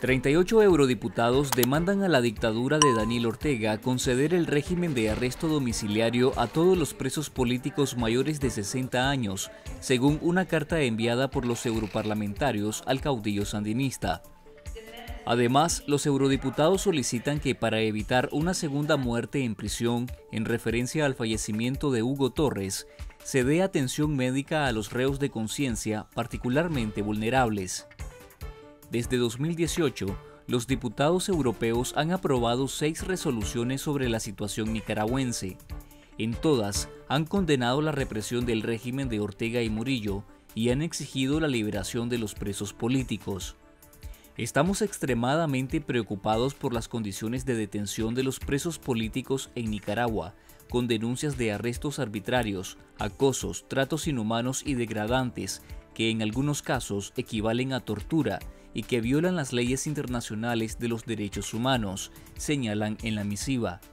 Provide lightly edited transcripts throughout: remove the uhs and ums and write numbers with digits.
38 eurodiputados demandan a la dictadura de Daniel Ortega conceder el régimen de arresto domiciliario a todos los presos políticos mayores de 60 años, según una carta enviada por los europarlamentarios al caudillo sandinista. Además, los eurodiputados solicitan que para evitar una segunda muerte en prisión en referencia al fallecimiento de Hugo Torres, se dé atención médica a los reos de conciencia particularmente vulnerables. Desde 2018, los diputados europeos han aprobado 6 resoluciones sobre la situación nicaragüense. En todas, han condenado la represión del régimen de Ortega y Murillo y han exigido la liberación de los presos políticos. Estamos extremadamente preocupados por las condiciones de detención de los presos políticos en Nicaragua, con denuncias de arrestos arbitrarios, acosos, tratos inhumanos y degradantes, que en algunos casos equivalen a tortura y que violan las leyes internacionales de los derechos humanos, señalan en la misiva.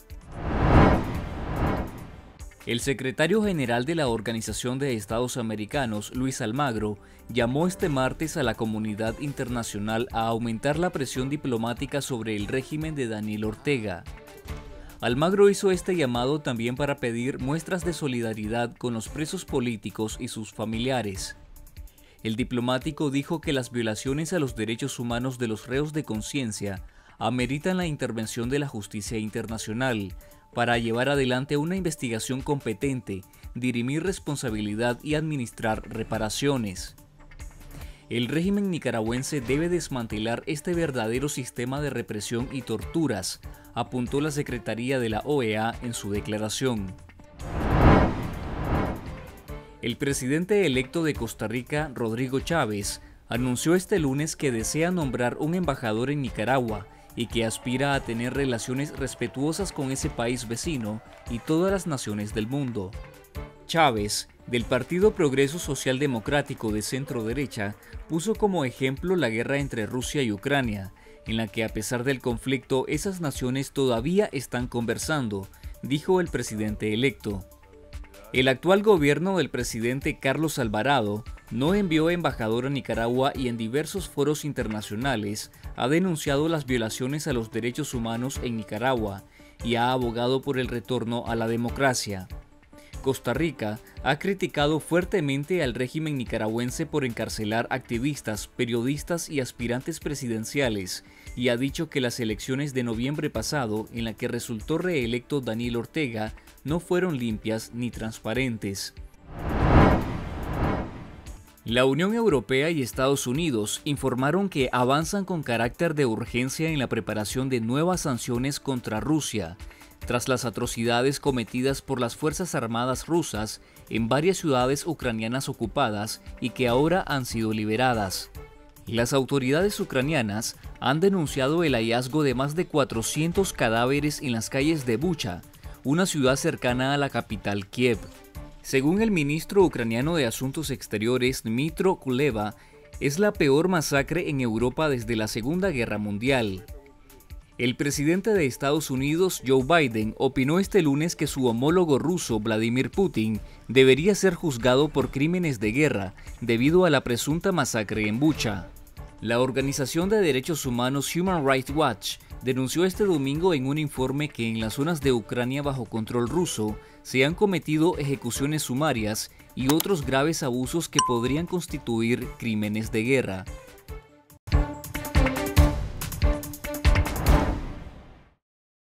El secretario general de la Organización de Estados Americanos, Luis Almagro, llamó este martes a la comunidad internacional a aumentar la presión diplomática sobre el régimen de Daniel Ortega. Almagro hizo este llamado también para pedir muestras de solidaridad con los presos políticos y sus familiares. El diplomático dijo que las violaciones a los derechos humanos de los reos de conciencia ameritan la intervención de la justicia internacional para llevar adelante una investigación competente, dirimir responsabilidad y administrar reparaciones. El régimen nicaragüense debe desmantelar este verdadero sistema de represión y torturas, apuntó la Secretaría de la OEA en su declaración. El presidente electo de Costa Rica, Rodrigo Chávez, anunció este lunes que desea nombrar un embajador en Nicaragua y que aspira a tener relaciones respetuosas con ese país vecino y todas las naciones del mundo. Chávez, del Partido Progreso Social Democrático de centro derecha, puso como ejemplo la guerra entre Rusia y Ucrania, en la que a pesar del conflicto esas naciones todavía están conversando, dijo el presidente electo. El actual gobierno del presidente Carlos Alvarado no envió embajador a Nicaragua y en diversos foros internacionales ha denunciado las violaciones a los derechos humanos en Nicaragua y ha abogado por el retorno a la democracia. Costa Rica ha criticado fuertemente al régimen nicaragüense por encarcelar activistas, periodistas y aspirantes presidenciales y ha dicho que las elecciones de noviembre pasado, en la que resultó reelecto Daniel Ortega, no fueron limpias ni transparentes. La Unión Europea y Estados Unidos informaron que avanzan con carácter de urgencia en la preparación de nuevas sanciones contra Rusia, tras las atrocidades cometidas por las Fuerzas Armadas rusas en varias ciudades ucranianas ocupadas y que ahora han sido liberadas. Las autoridades ucranianas han denunciado el hallazgo de más de 400 cadáveres en las calles de Bucha, una ciudad cercana a la capital Kiev. Según el ministro ucraniano de Asuntos Exteriores, Dmytro Kuleba, es la peor masacre en Europa desde la Segunda Guerra Mundial. El presidente de Estados Unidos, Joe Biden, opinó este lunes que su homólogo ruso, Vladimir Putin, debería ser juzgado por crímenes de guerra debido a la presunta masacre en Bucha. La organización de derechos humanos Human Rights Watch denunció este domingo en un informe que en las zonas de Ucrania bajo control ruso se han cometido ejecuciones sumarias y otros graves abusos que podrían constituir crímenes de guerra.